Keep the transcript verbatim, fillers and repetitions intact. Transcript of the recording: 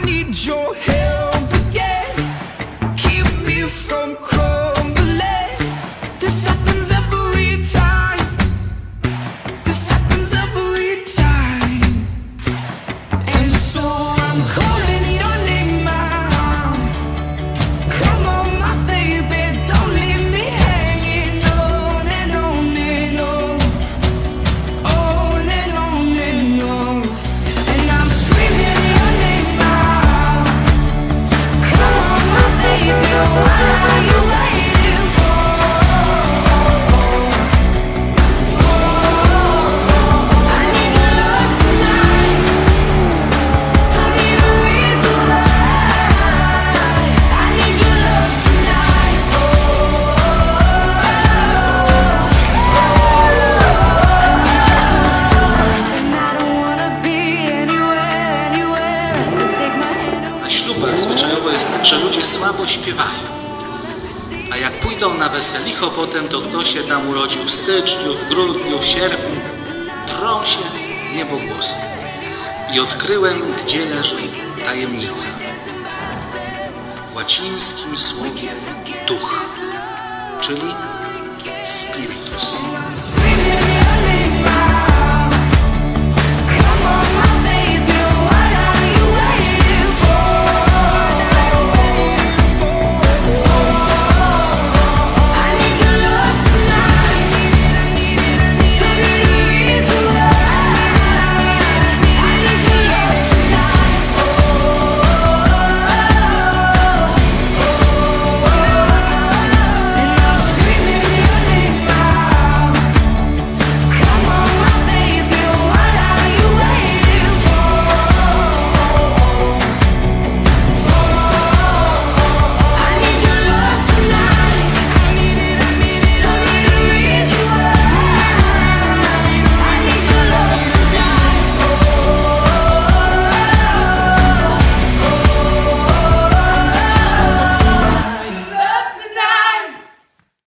need your help again. Keep me from crumbling. This happens every time. This happens every time. And so I'm calling your name out. Come on, my baby, don't leave me hanging on and on and on. On and on and on. And I'm screaming your name out. Come on, my baby, what are you waiting for? I need your love tonight. Don't need a reason why. I need your love tonight. And I don't wanna be anywhere, anywhere. So take my hand. Na ślubach zwyczajowo jest tak, że ludzie słabo śpiewają. A jak pójdą na weselicho potem, to kto się tam urodził w styczniu, w grudniu, w sierpniu, trą się niebogłosem. I odkryłem, gdzie leży tajemnica. W łacińskim słowie duch, czyli spiritus. Screaming